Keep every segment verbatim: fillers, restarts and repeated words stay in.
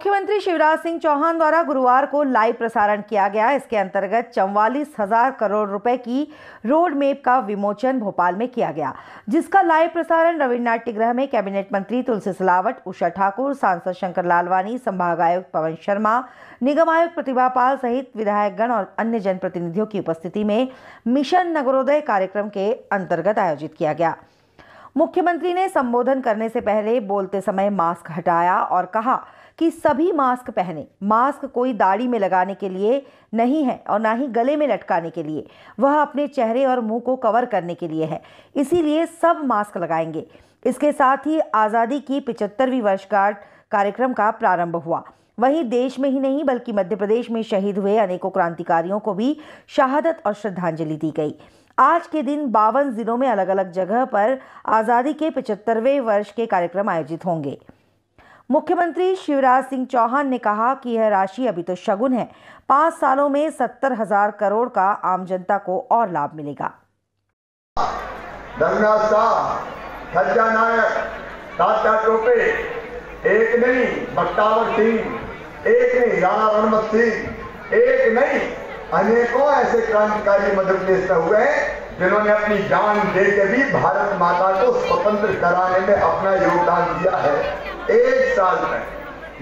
मुख्यमंत्री शिवराज सिंह चौहान द्वारा गुरुवार को लाइव प्रसारण किया गया। इसके अंतर्गत चौवालीस हजार करोड़ रुपए की रोड मैप का विमोचन भोपाल में किया गया, जिसका लाइव प्रसारण रविन्द्र नाट्यगृह में कैबिनेट मंत्री तुलसी सिलावट, उषा ठाकुर, सांसद शंकर लालवानी, संभाग आयुक्त पवन शर्मा, निगम आयुक्त प्रतिभा पाल सहित विधायकगण और अन्य जनप्रतिनिधियों की उपस्थिति में मिशन नगरोदय कार्यक्रम के अंतर्गत आयोजित किया गया। मुख्यमंत्री ने संबोधन करने से पहले बोलते समय मास्क हटाया और कहा कि सभी मास्क पहने। मास्क कोई दाढ़ी में लगाने के लिए नहीं है और ना ही गले में लटकाने के लिए, वह अपने चेहरे और मुंह को कवर करने के लिए है, इसीलिए सब मास्क लगाएंगे। इसके साथ ही आज़ादी की पिचहत्तरवीं वर्षगांठ कार्यक्रम का प्रारंभ हुआ। वहीं देश में ही नहीं बल्कि मध्य प्रदेश में शहीद हुए अनेकों क्रांतिकारियों को भी शहादत और श्रद्धांजलि दी गई। आज के दिन बावन जिलों में अलग अलग जगह पर आज़ादी के पिचहत्तरवें वर्ष के कार्यक्रम आयोजित होंगे। मुख्यमंत्री शिवराज सिंह चौहान ने कहा कि यह राशि अभी तो शगुन है, पाँच सालों में सत्तर हजार करोड़ का आम जनता को और लाभ मिलेगा। खज्जा नायक, तात्या टोपे, एक नहीं बख्तावर सिंह, एक नहीं राणा रणमत सिंह, एक नहीं अनेकों ऐसे क्रांतिकारी मध्य प्रदेश में हुए हैं जिन्होंने अपनी जान दे के भी भारत माता को स्वतंत्र कराने में अपना योगदान दिया है। एक साल में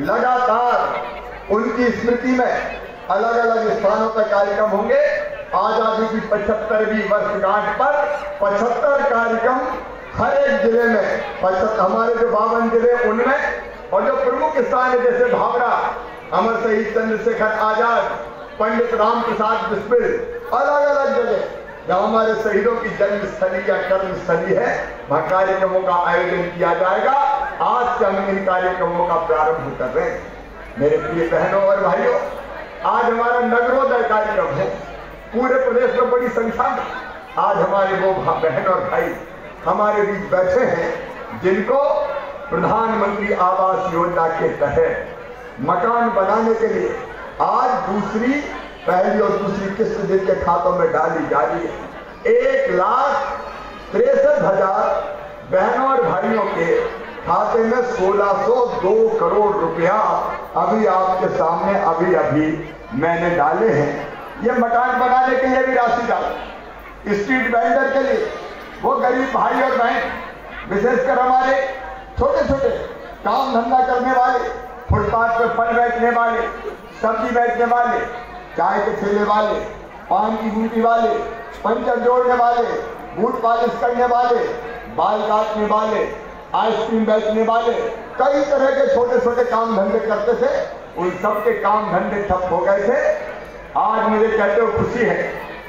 लगातार उनकी स्मृति में अलग अलग स्थानों पर कार्यक्रम होंगे। आजादी की पचहत्तरवीं वर्षगांठ पर पचहत्तर कार्यक्रम हर एक जिले में, पचहत्तर हमारे जो बावन जिले उनमें, और जो प्रमुख स्थान है जैसे भावरा, अमर शहीद चंद्रशेखर आजाद, पंडित राम प्रसाद बिस्मिल, अलग अलग जगह जहाँ हमारे शहीदों की जन्मस्थली या कर्मस्थली है, वहाँ कार्यक्रमों का आयोजन किया जाएगा। आज से हम इन कार्यक्रमों का प्रारंभ कर रहे हैं। मेरे प्रिय बहनों और भाइयों, आज हमारा नगरोदय कार्यक्रम है। पूरे प्रदेश में बड़ी संख्या में आज हमारे वो बहन और भाई हमारे बीच बैठे हैं जिनको प्रधानमंत्री आवास योजना के तहत मकान बनाने के लिए आज दूसरी, पहली और दूसरी किस्त जिनके खातों में डाली जा रही है। एक लाख तिरसठ हजार बहनों और भाइयों के खाते में सोलह सौ दो करोड़ रुपया अभी आपके सामने अभी अभी मैंने डाले हैं। ये मकान बनाने के लिए भी राशि डाली, स्ट्रीट वेंडर के लिए, वो गरीब भाई और बहन, विशेषकर हमारे छोटे छोटे काम धंधा करने वाले, फुटपाथ पर फल बेचने वाले, सब्जी बेचने वाले, चाय के ठेले वाले, पान की बूटी वाले, पंचर जोड़ने वाले, बूट पॉलिश करने वाले, बाल काटने वाले, आइसक्रीम बेचने वाले, कई तरह के छोटे छोटे काम धंधे करते थे। उन सबके काम धंधे ठप हो गए थे। आज मुझे कहते हुए खुशी है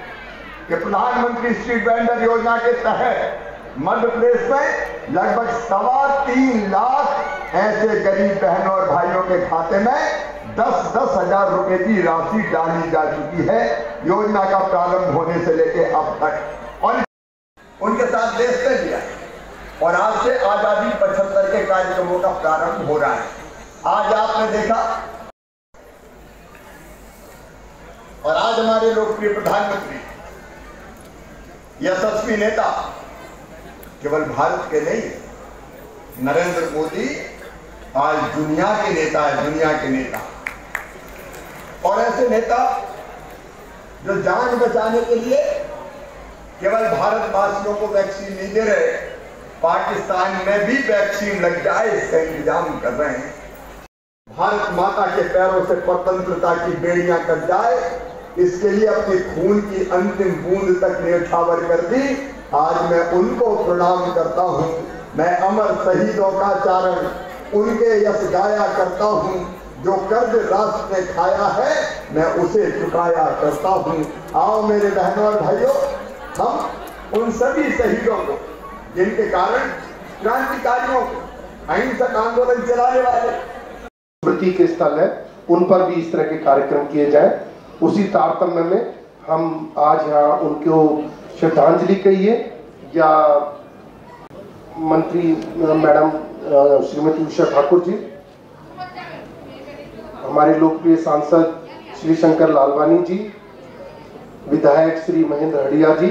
कि प्रधानमंत्री स्ट्रीट वेंडर योजना के तहत मध्य प्रदेश में लगभग सवा तीन लाख ऐसे गरीब बहनों और भाइयों के खाते में दस दस हजार रुपए की राशि डाली जा चुकी है योजना का प्रारंभ होने से लेके अब तक, और उनके साथ देश ने दिया। और आज से आजादी पचहत्तर के कार्यक्रमों का प्रारंभ हो रहा है। आज आपने देखा, और आज हमारे लोकप्रिय प्रधानमंत्री, यशस्वी नेता, केवल भारत के नहीं, नरेंद्र मोदी आज दुनिया के नेता है, दुनिया के नेता। और ऐसे नेता जो जान बचाने के लिए केवल भारतवासियों को वैक्सीन नहीं दे रहे, पाकिस्तान में भी वैक्सीन लग जाए इसका इंतजाम कर रहे हैं। भारत माता के पैरों से स्वतंत्रता की बेड़ियां कट जाए, इसके लिए अपने खून की अंतिम बूंद तक न्यौछावर कर दी। आज मैं उनको प्रणाम करता हूं। मैं अमर शहीदों का चारण उनके यश गाया करता हूं। जो कर्ज राष्ट्र ने खाया है मैं उसे चुकाया करता हूं। आओ मेरे बहनों और भाइयों, हम उन सभी शहीदों को जिनके कारण क्रांतिकारियों को, अहिंसक आंदोलन चलाने वाले स्मृति के स्थल है, उन पर भी इस तरह के कार्यक्रम किए जाए। उसी तारतम्य में हम आज यहाँ उनको श्रद्धांजलि कहिए या मंत्री मैडम श्रीमती उषा ठाकुर जी, हमारे लोकप्रिय सांसद श्री शंकर लालवानी जी, विधायक श्री महेंद्र हडिया जी,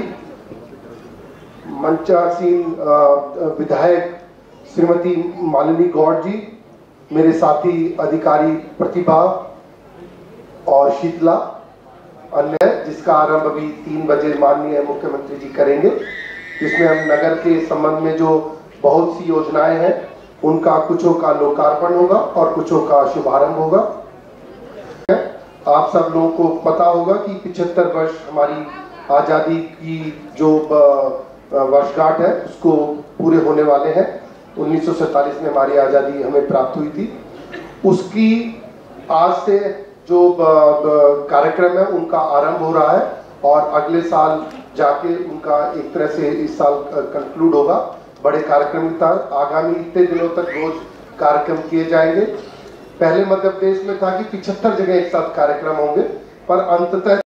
मंचासीन विधायक श्रीमती मालिनी गौड़ जी, मेरे साथी अधिकारी प्रतिभा और शीतला अन्य, जिसका आरंभ अभी तीन बजे माननीय मुख्यमंत्री जी करेंगे, जिसमें हम नगर के संबंध में जो बहुत सी योजनाएं हैं उनका कुछों का लोकार्पण होगा और कुछों का शुभारंभ होगा। आप सब लोगों को पता होगा कि पिछहत्तर वर्ष हमारी आज़ादी की जो वर्षगांठ है उसको पूरे होने वाले हैं। उन्नीस सौ सैंतालीस में हमारी आज़ादी हमें प्राप्त हुई थी। उसकी आज से जो कार्यक्रम है उनका आरंभ हो रहा है और अगले साल जाके उनका एक तरह से इस साल कंक्लूड होगा बड़े कार्यक्रम के तहत। आगामी इतने दिनों तक रोज कार्यक्रम किए जाएंगे। पहले मध्य प्रदेश में था कि पिछहत्तर जगह एक साथ कार्यक्रम होंगे, पर अंततः